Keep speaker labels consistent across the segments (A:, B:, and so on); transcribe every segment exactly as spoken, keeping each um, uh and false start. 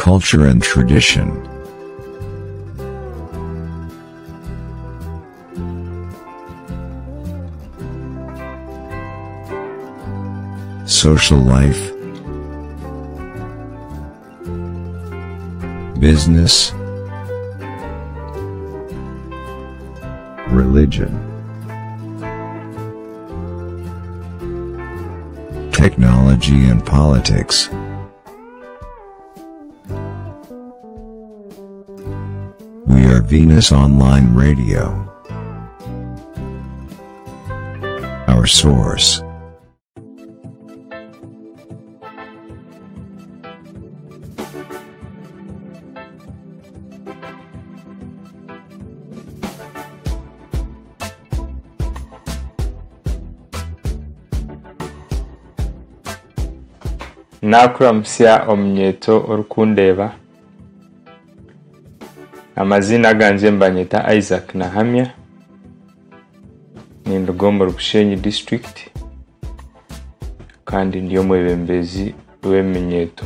A: Culture and tradition. Social life. Business. Religion. Technology and politics. We are Venus Online Radio. Our source.
B: Nakuramsya omnyeto orukundeba. Amazina ganje mbanyeta Isaac Nahamya. Ni Ndugombo Bushenyi district. Kandi ndiyo mwebembezi w'eminyeto.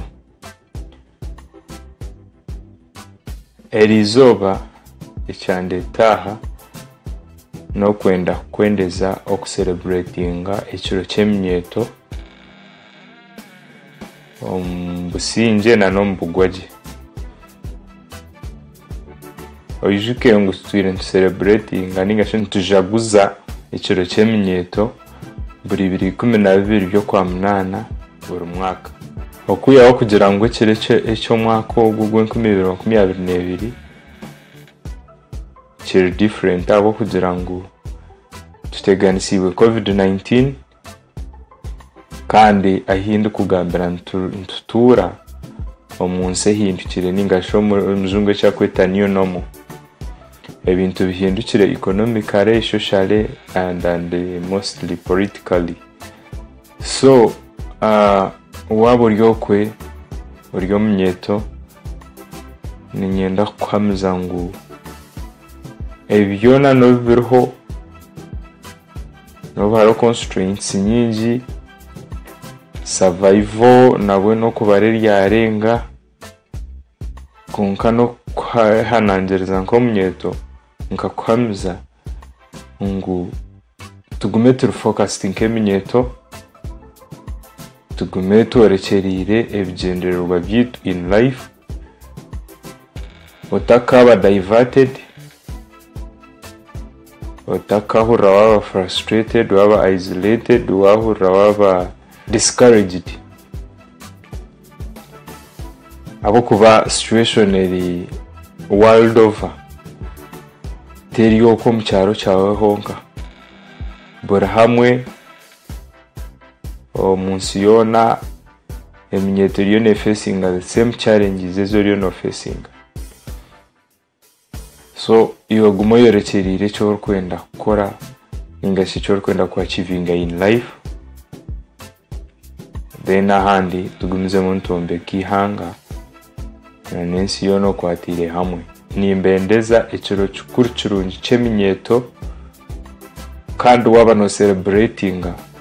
B: Erizoba icyandetaha no kwenda kwendeza okucelebratinga ekiro ky'eminyeto um businje na no mbugwaje. Oyijuke ngo student celebrating aninga shin tujaguza ekiro ky'eminyeto buri biri kumi na bibiri byo kwa munana buri mwaka. Okuyaho kugira ngo kirece ecyo mwaka ogugwe nkumi bibiri makumyabiri n'ebiri kiri different abo kugira ngo tuteganisiwe covid nineteen kandi ahindu kugambira ntutura omunse hindukire ningasho muzungu cyakweta new normal. Ebintu bihindukire economically, socially and and uh, mostly politically. So uh wabo ryokwe uryo mnyeto ninyenda kwamza ngo ebyona no birho no baro constraints nyingi survival nabwe no kubareri yarenga kunkano hanangereza nko mnyeto nkakwamza ngo tugume turi focusing keminyeto tugume turekerire ebigendererwa byitu in life otakaba diverted otakahura waba frustrated waba isolated wahura waba discouraged abo kuba situation eri world over teriyo ko mcyaro cyawe honka bora hamwe o munsi yona eminyeto yo ne facing the same challenges ezo yo no facing. So iyo gumo yorekerire cyo kwenda gukora ingasi cyo kwenda ku achieving in life then ahandi tugumize mu ntombe kihanga nensi yo no kwatire hamwe nimbendeza ekiro cyukuru kirungi cy'eminyeto kandi waba no celebrating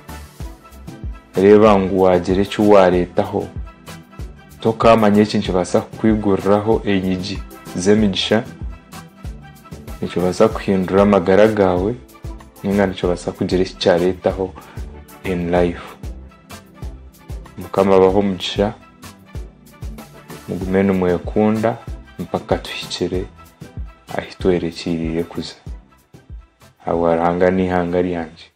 B: reba ngo wagere cyo waretaho tokamanye kintu basa kwiguriraho enyigi zemigisha nicyo basa kuhindura amagara gawe ninga nicyo basa kugera icyaretaho in life. Mukama baho mugisha mugumene umuyakunda mpaka tuhikire ahitwerekirire kuza awaranga ni hanga ryanje.